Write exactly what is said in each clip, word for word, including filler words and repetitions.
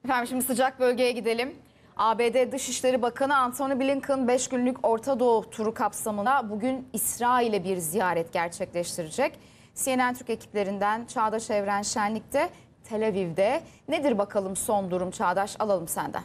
Efendim şimdi sıcak bölgeye gidelim. A B D Dışişleri Bakanı Antony Blinken beş günlük Orta Doğu turu kapsamında bugün İsrail'e bir ziyaret gerçekleştirecek. C N N Türk ekiplerinden Çağdaş Evren Şenlik'te Tel Aviv'de. Nedir bakalım son durum Çağdaş, alalım senden.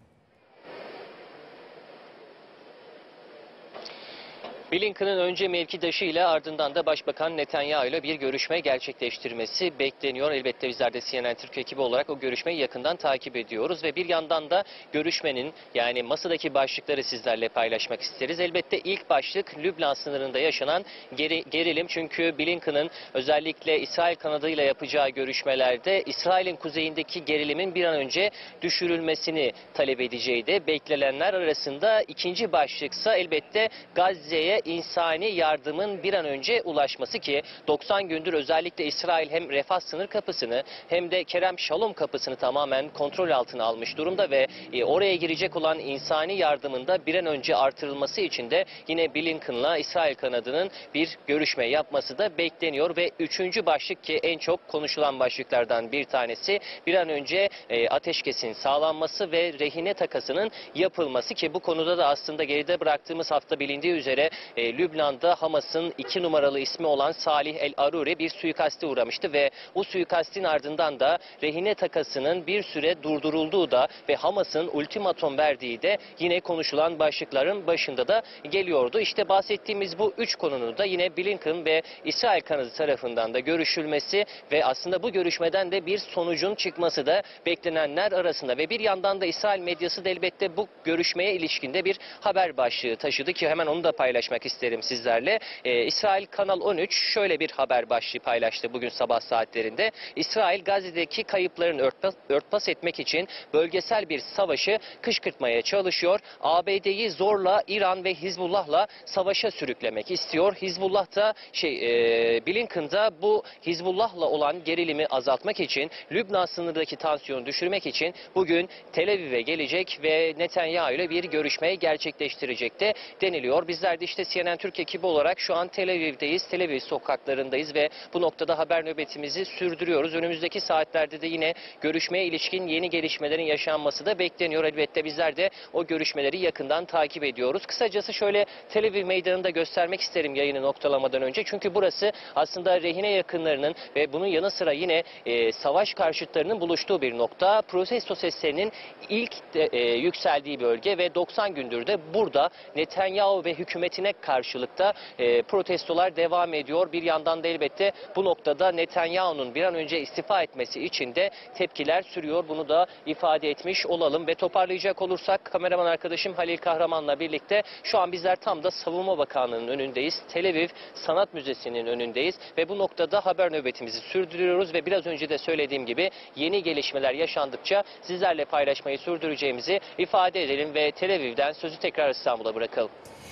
Blinken'ın önce mevkidaşı ile ardından da Başbakan Netanyahu ile bir görüşme gerçekleştirmesi bekleniyor. Elbette bizler de C N N Türk ekibi olarak o görüşmeyi yakından takip ediyoruz ve bir yandan da görüşmenin, yani masadaki başlıkları sizlerle paylaşmak isteriz. Elbette ilk başlık Lübnan sınırında yaşanan geri, gerilim. Çünkü Blinken'ın özellikle İsrail kanadıyla yapacağı görüşmelerde İsrail'in kuzeyindeki gerilimin bir an önce düşürülmesini talep edeceği de beklenenler arasında. İkinci başlıksa elbette Gazze'ye insani yardımın bir an önce ulaşması, ki doksan gündür özellikle İsrail hem Refah sınır kapısını hem de Kerem Şalom kapısını tamamen kontrol altına almış durumda ve e, oraya girecek olan insani yardımın da bir an önce artırılması için de yine Blinken'la İsrail kanadının bir görüşme yapması da bekleniyor. Ve üçüncü başlık, ki en çok konuşulan başlıklardan bir tanesi, bir an önce e, ateşkesin sağlanması ve rehine takasının yapılması, ki bu konuda da aslında geride bıraktığımız hafta bilindiği üzere E, Lübnan'da Hamas'ın iki numaralı ismi olan Salih El Aruri bir suikaste uğramıştı ve bu suikastin ardından da rehine takasının bir süre durdurulduğu da ve Hamas'ın ultimatom verdiği de yine konuşulan başlıkların başında da geliyordu. İşte bahsettiğimiz bu üç konunun da yine Blinken ve İsrail kanadı tarafından da görüşülmesi ve aslında bu görüşmeden de bir sonucun çıkması da beklenenler arasında. Ve bir yandan da İsrail medyası da elbette bu görüşmeye ilişkinde bir haber başlığı taşıdı, ki hemen onu da paylaşmak isterim sizlerle. Ee, İsrail Kanal on üç şöyle bir haber başlığı paylaştı bugün sabah saatlerinde. İsrail Gazze'deki kayıplarını örtbas, örtbas etmek için bölgesel bir savaşı kışkırtmaya çalışıyor. A B D'yi zorla İran ve Hizbullah'la savaşa sürüklemek istiyor. Hizbullah da şey e, Blinken da bu Hizbullah'la olan gerilimi azaltmak için, Lübnan sınırındaki tansiyonu düşürmek için bugün Tel Aviv'e gelecek ve Netanyahu ile bir görüşme gerçekleştirecek de deniliyor. Bizler de işte C N N Türk ekibi olarak şu an Tel Aviv'deyiz. Tel Aviv sokaklarındayız ve bu noktada haber nöbetimizi sürdürüyoruz. Önümüzdeki saatlerde de yine görüşmeye ilişkin yeni gelişmelerin yaşanması da bekleniyor. Elbette bizler de o görüşmeleri yakından takip ediyoruz. Kısacası şöyle Tel Aviv meydanını da göstermek isterim yayını noktalamadan önce. Çünkü burası aslında rehine yakınlarının ve bunun yanı sıra yine e, savaş karşıtlarının buluştuğu bir nokta. Protesto seslerinin ilk de, e, yükseldiği bölge ve doksan gündür de burada Netanyahu ve hükümetine karşılıkta e, protestolar devam ediyor. Bir yandan da elbette bu noktada Netanyahu'nun bir an önce istifa etmesi için de tepkiler sürüyor. Bunu da ifade etmiş olalım ve toparlayacak olursak kameraman arkadaşım Halil Kahraman'la birlikte şu an bizler tam da Savunma Bakanlığı'nın önündeyiz. Tel Aviv Sanat Müzesi'nin önündeyiz ve bu noktada haber nöbetimizi sürdürüyoruz ve biraz önce de söylediğim gibi yeni gelişmeler yaşandıkça sizlerle paylaşmayı sürdüreceğimizi ifade edelim ve Tel Aviv'den sözü tekrar İstanbul'a bırakalım.